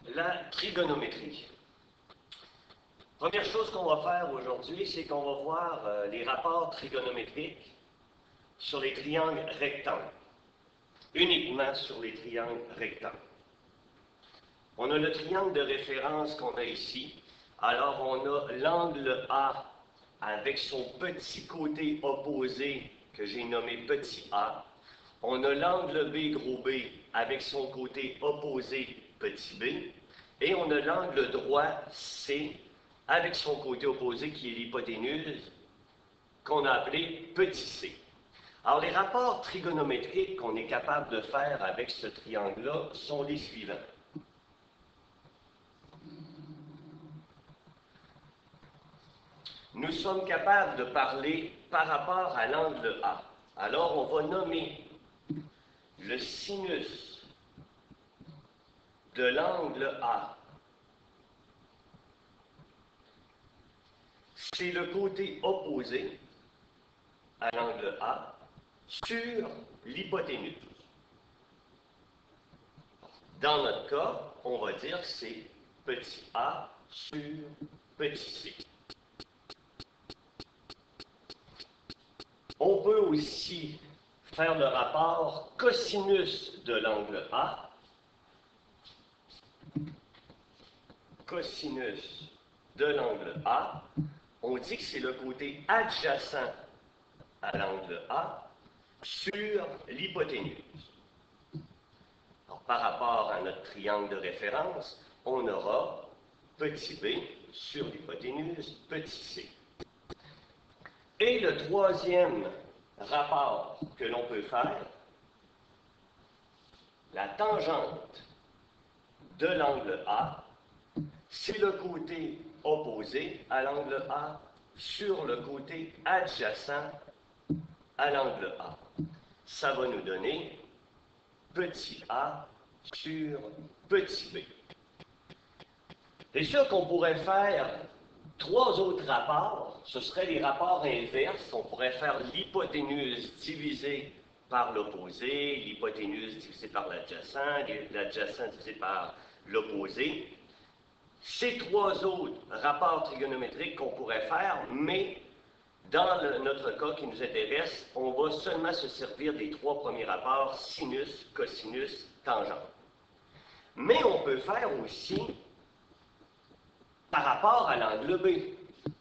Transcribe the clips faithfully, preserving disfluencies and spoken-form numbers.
la trigonométrie. Première chose qu'on va faire aujourd'hui, c'est qu'on va voir euh, les rapports trigonométriques sur les triangles rectangles, uniquement sur les triangles rectangles. On a le triangle de référence qu'on a ici. Alors, on a l'angle A avec son petit côté opposé que j'ai nommé petit a. On a l'angle B gros B avec son côté opposé petit b. Et on a l'angle droit C avec son côté opposé qui est l'hypoténuse qu'on a appelé petit c. Alors, les rapports trigonométriques qu'on est capable de faire avec ce triangle-là sont les suivants. Nous sommes capables de parler par rapport à l'angle A. Alors, on va nommer le sinus de l'angle A. C'est le côté opposé à l'angle A sur l'hypoténuse. Dans notre cas, on va dire que c'est petit a sur petit c. On peut aussi faire le rapport cosinus de l'angle A. Cosinus de l'angle A, on dit que c'est le côté adjacent à l'angle A sur l'hypoténuse. Par rapport à notre triangle de référence, on aura petit b sur l'hypoténuse, petit c. Et le troisième rapport que l'on peut faire, la tangente de l'angle A, c'est le côté opposé à l'angle A sur le côté adjacent à l'angle A. Ça va nous donner petit a sur petit b. C'est sûr qu'on pourrait faire trois autres rapports. Ce seraient les rapports inverses. On pourrait faire l'hypoténuse divisée par l'opposé, l'hypoténuse divisée par l'adjacent, l'adjacent divisé par l'opposé. Ces trois autres rapports trigonométriques qu'on pourrait faire, mais dans le, notre cas qui nous intéresse, on va seulement se servir des trois premiers rapports, sinus, cosinus, tangente. Mais on peut faire aussi par rapport à l'angle B.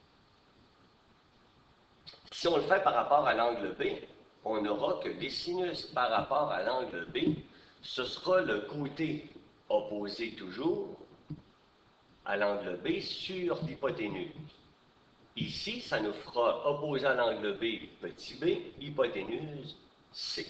Si on le fait par rapport à l'angle B, on n'aura que des sinus par rapport à l'angle B. Ce sera le côté opposé toujours à l'angle B sur l'hypoténuse. Ici, ça nous fera opposé à l'angle B, petit b, hypoténuse, C.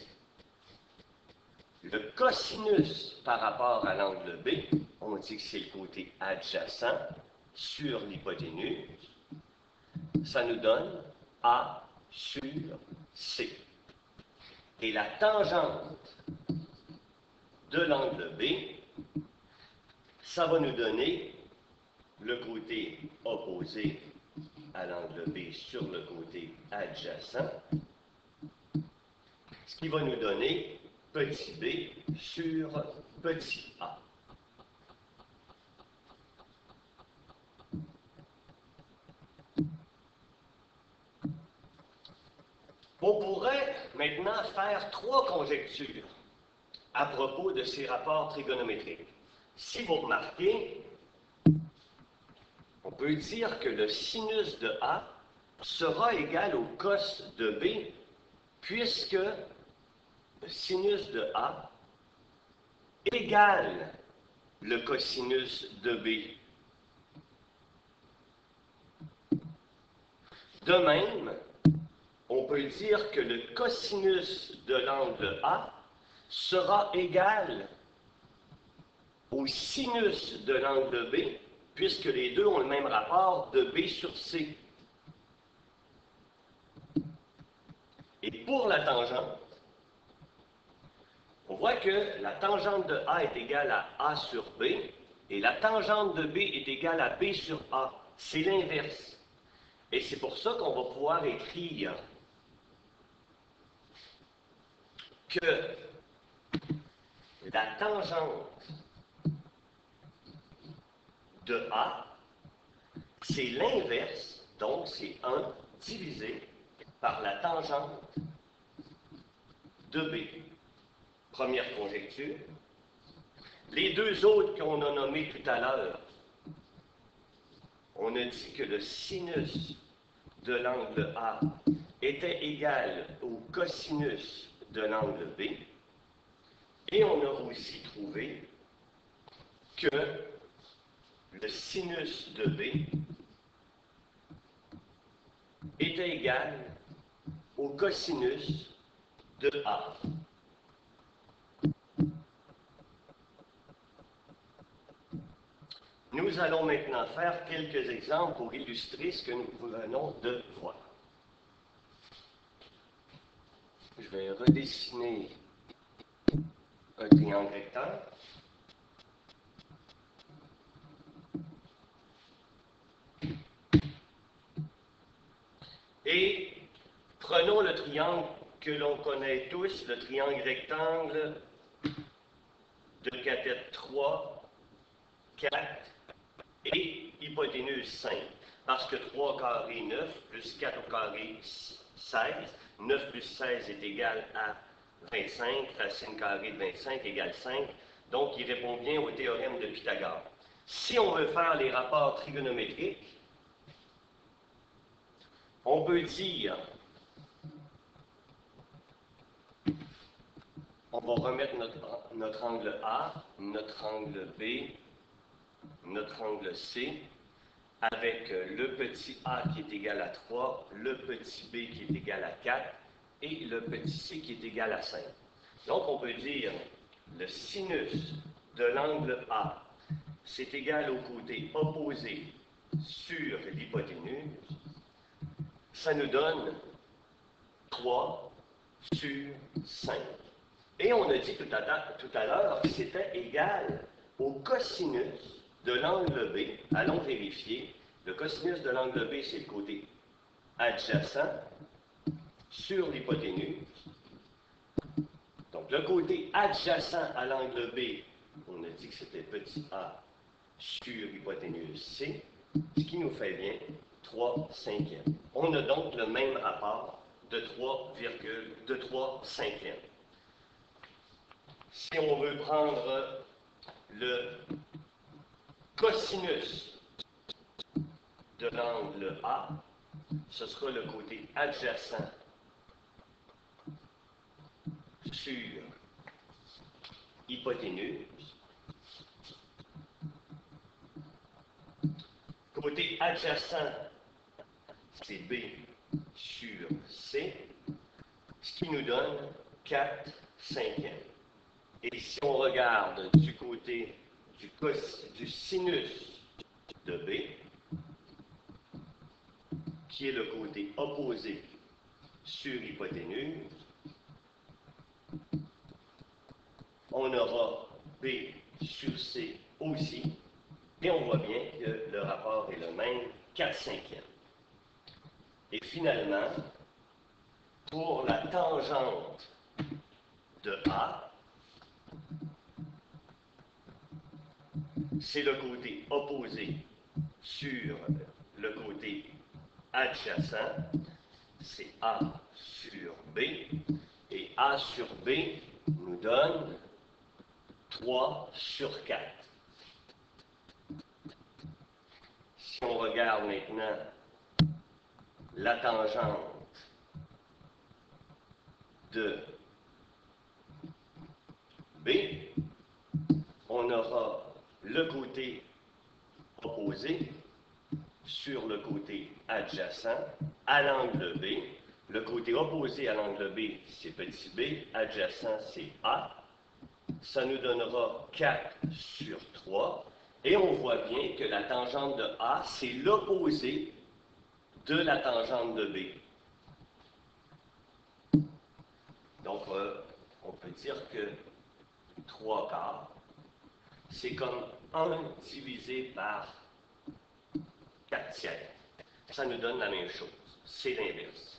Le cosinus par rapport à l'angle B, on dit que c'est le côté adjacent sur l'hypoténuse. Ça nous donne A sur C. Et la tangente de l'angle B, ça va nous donner le côté opposé à l'angle B sur le côté adjacent, ce qui va nous donner petit b sur petit a. On pourrait maintenant faire trois conjectures à propos de ces rapports trigonométriques. Si vous remarquez, on peut dire que le sinus de A sera égal au cos de B, puisque le sinus de A égale le cosinus de B. De même, on peut dire que le cosinus de l'angle A sera égal au sinus de l'angle B, puisque les deux ont le même rapport de B sur C. Et pour la tangente, on voit que la tangente de A est égale à A sur B, et la tangente de B est égale à B sur A. C'est l'inverse. Et c'est pour ça qu'on va pouvoir écrire que la tangente de A, c'est l'inverse, donc c'est un divisé par la tangente de B. Première conjecture. Les deux autres qu'on a nommés tout à l'heure, on a dit que le sinus de l'angle A était égal au cosinus de l'angle B. Et on a aussi trouvé que le sinus de B était égal au cosinus de A. Nous allons maintenant faire quelques exemples pour illustrer ce que nous venons de voir. Je vais redessiner un triangle rectangle. Et prenons le triangle que l'on connaît tous, le triangle rectangle de cathète trois, quatre et hypoténuse cinq. Parce que trois au carré neuf plus quatre au carré seize. neuf plus seize est égal à vingt-cinq. Racine carrée de vingt-cinq égale cinq. Donc, il répond bien au théorème de Pythagore. Si on veut faire les rapports trigonométriques, on peut dire, on va remettre notre, notre angle A, notre angle B, notre angle C, avec le petit a qui est égal à trois, le petit b qui est égal à quatre et le petit c qui est égal à cinq. Donc, on peut dire le sinus de l'angle A, c'est égal au côté opposé sur l'hypoténuse. Ça nous donne trois sur cinq. Et on a dit tout à l'heure que c'était égal au cosinus de l'angle B. Allons vérifier. Le cosinus de l'angle B, c'est le côté adjacent sur l'hypoténuse. Donc, le côté adjacent à l'angle B, on a dit que c'était petit a sur hypoténuse C, ce qui nous fait bien trois cinquièmes. On a donc le même rapport de trois, de trois cinquièmes. Si on veut prendre le cosinus de l'angle A, ce sera le côté adjacent sur hypoténuse. Côté adjacent, c'est B sur C, ce qui nous donne quatre cinquièmes. Et si on regarde du côté du, cos, du sinus de B, qui est le côté opposé sur hypoténuse, on aura B sur C aussi, et on voit bien que le rapport est le même, quatre cinquièmes. Et finalement, pour la tangente de A, c'est le côté opposé sur le côté adjacent, c'est A sur B, et A sur B nous donne trois sur quatre. Si on regarde maintenant la tangente de B, on aura le côté opposé sur le côté adjacent à l'angle B. Le côté opposé à l'angle B, c'est petit b, adjacent, c'est A. Ça nous donnera quatre sur trois. Et on voit bien que la tangente de A, c'est l'opposé de la tangente de B. Donc, euh, on peut dire que trois quarts, c'est comme un divisé par quatre tiers. Ça nous donne la même chose. C'est l'inverse.